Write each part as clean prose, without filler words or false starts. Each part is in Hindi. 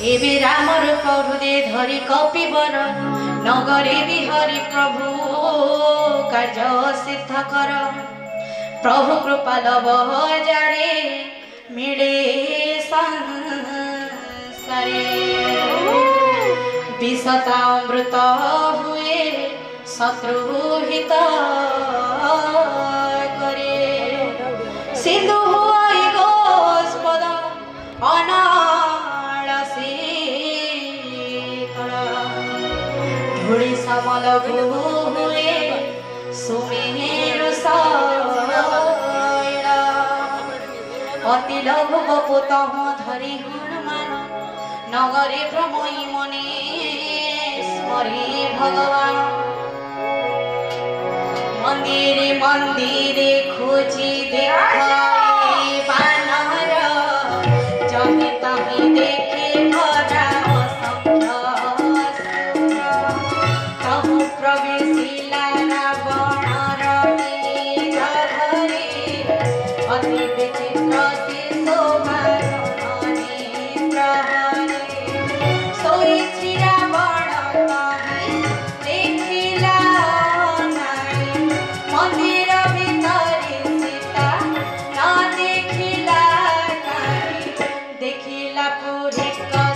एबे राम रूप हृदय धरी कपिवर नगरे बिहारी प्रभु कार्य सिद्ध कर प्रभु कृपा लभ जाड़े मिले संसारे विषता अमृत हुए शत्रु हित करे सिंधु हुई गोस्पद धूଳି समल हुए सुमेरु अति लघु बपुत धरी हनुमान नगरे भ्रमई मने स्मरे भगवान मंदिरे मंदिरे खोजी देखाए बानर जमी तही देखे भरा प्रवेशिला रावण घरे अति विचित्र से शोभा प्रहरे सोई रावण देखिला मंदिर भितरे सीता न देखिला देखिला पूरे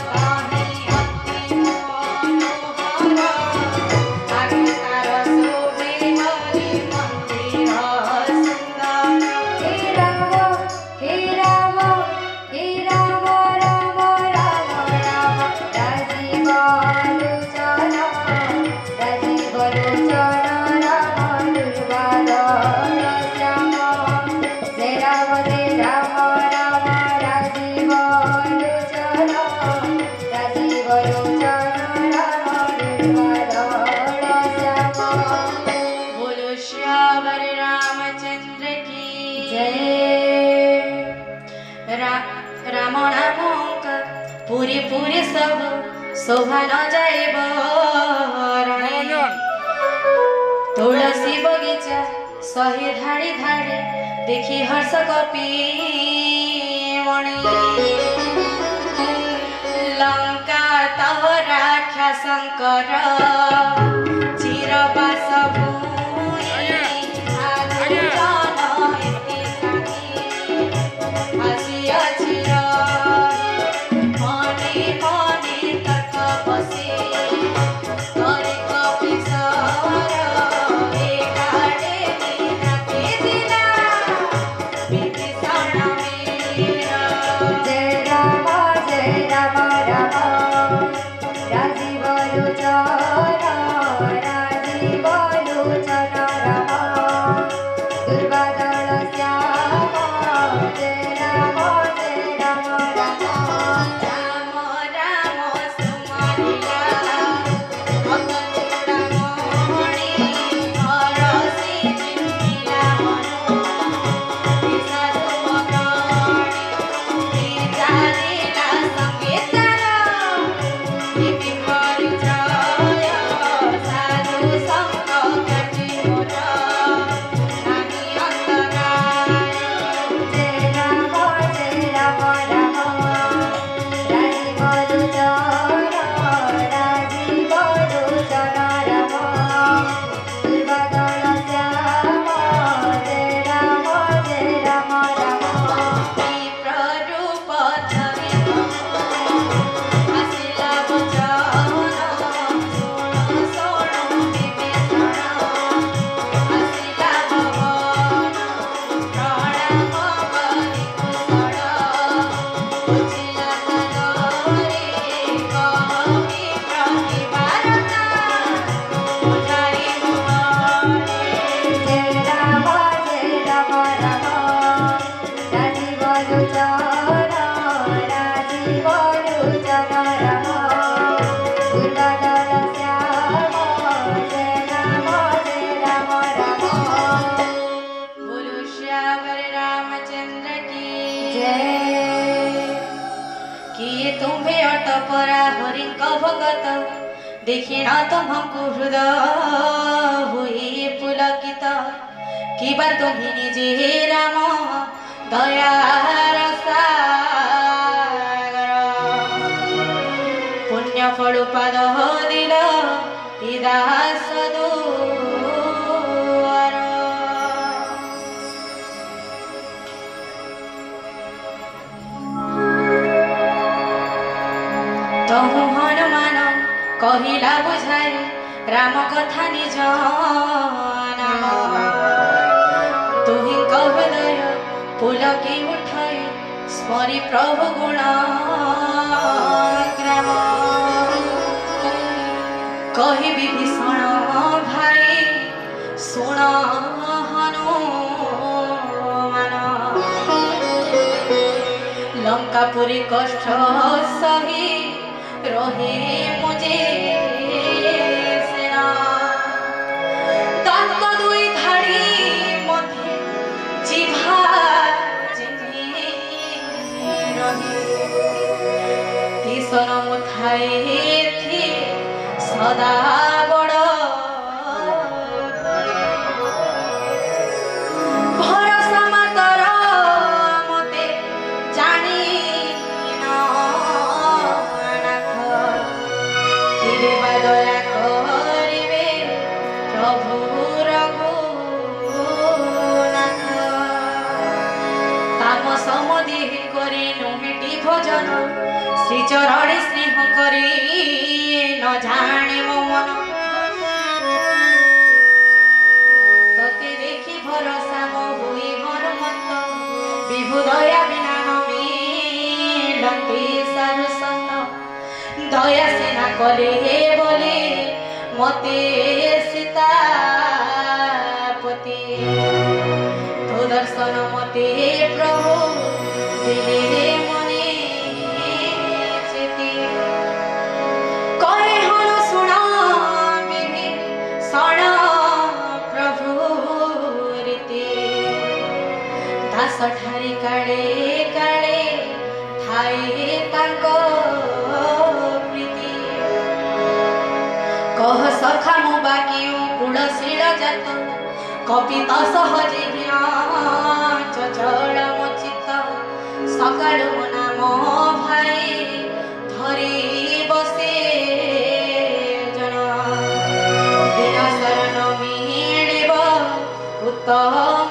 पूरी पूरी सब शोभा न जाए तुलसी बगीचा सही धाड़ी धाड़ी देखी हर्ष कपी लंका तव राख्या शंकर चिरबास भगत देखिना तुमको हृदय हुई पुलकित कि बार तुम्हें निजे राम दया सागर राम कथा निज नाम तुहि हृदय पुलकी उठाई स्मरी प्रभु गुण ग्राम कहि विभीषण भाई सुण हनुमान लंकापुरी कष्ट सही रहे मुझे सेना दंत दुई धाड़ी मध्य जिभा जिभि रहे तीसन मुथाए थी सदा बड़ भरोसा मातर मते जानी दया करिवे प्रभु रघुनाथ तामस मदेह करे नुहेटी भजन श्री चरण स्नेह करे न जाने मो मन तते देखी भरोसा मो हुई हनुमंत विभु दया बिना न मिलते साधु संत दया सेना करे बोले मते सीतापति तो दर्शन मते प्रभु दिले मने चेती कहे हन सुना विभीषण प्रभु रीति दास ठारी काले काले थाए ताको कह सखा मो बाकी कुलशील जात कपित सहजे चचल मो चित्त सकाल मो नाम भाई धरी बसे जन दिन शरण मिलिब उत्तम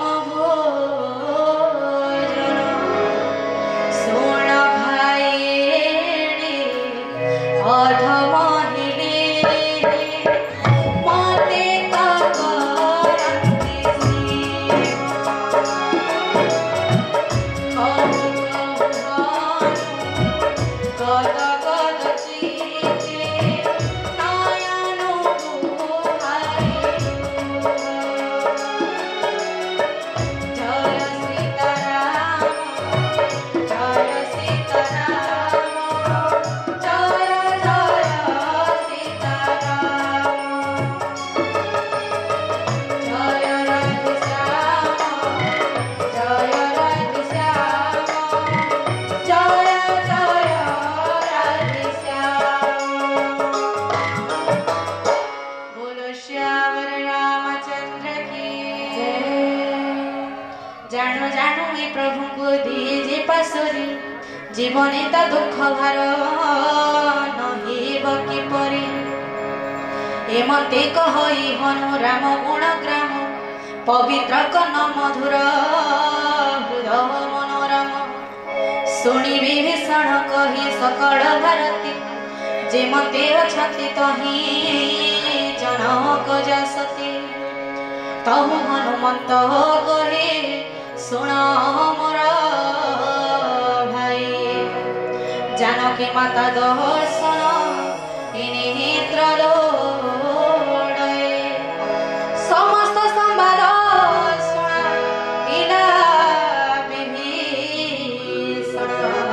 भोजन सुण भाई अधम जीवने ता दुख भार नहिब किपरि ए मते कहि हनु राम गुण ग्राम पवित्र कन मधुर हृदय मनोरम शुणी विभीषण कहि सकल भारती जे मते अछति तहि जनक जसति तहु हनुमंत कहे सुण मोर जानकी माता दर्शन नेत्र लोड़े समस्त संवाद सुना इला विभीषण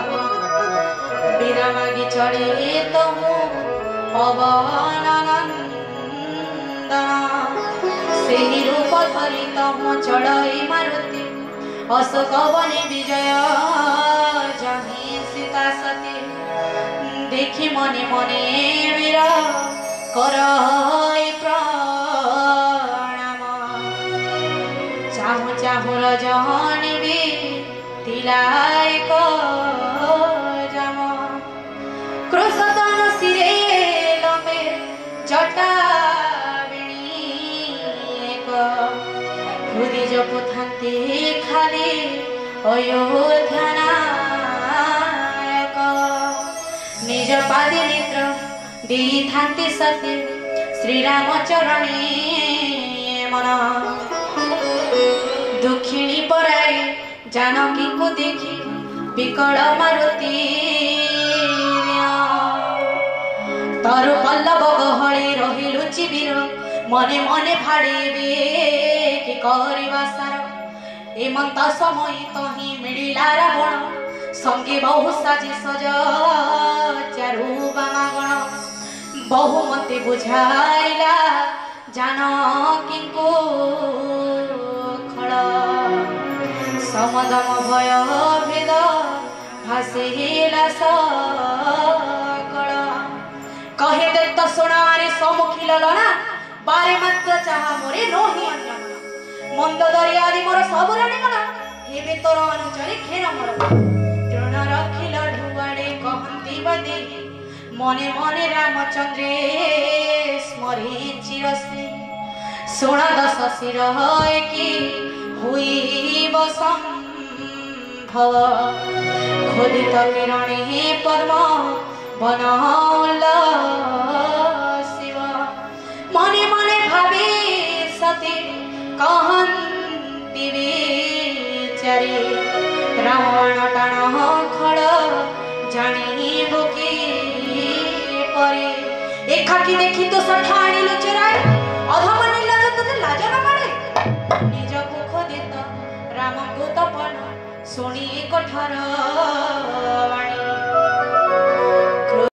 बीरा मागी चढ़े तहु पवन नंदन सेहि रूप धरी तहु चढ़ई मारुति अशोक बने विजय जही सीता सती देखी मने मने वीर कर प्रणाम चाहू चाहू रजनी भी तिलाई जम कृषतन सिरे लंबे जटा हृदय जपु थांती खाली अयोध्या निज पादे नेत्र दी थांती सती श्रीराम चरणे मन दुखिणी पराई जानकी को देखी विकल मारुति तरु पल्लव गहले रही लुचि वीर मने मने भाड़े कि करवा सार एमंत समय तही मिलिला रावण संगे बहु साजी सज चारु बामागण बहु मते बुझाइला जानकी को खड़ समदम भय भेद भासिला सकल कहे दे तो सुनारे सम्मुखी ललना बारे मात्र चाह मोरे नोही अन्य मंद दरियादी मोर सबुराणी मन हेबे तोर अनुचरी खेर मोर तृण रखिल ढुआड़े कहंती बदे मने मने रामचंद्रे स्मरे चिरस्मृति सुण दश शिर कि हुई संभव खोदित किरणे पद्म बनल शिव मने मने भावे सती कहंती बेचारी रावण टाण खड़ जानी बुकी परे एकाकी देखी तो सठाणी लुचराय अधम निर्लज तते लाज न मारे निज को खोदित राम को तपन सुनी कठर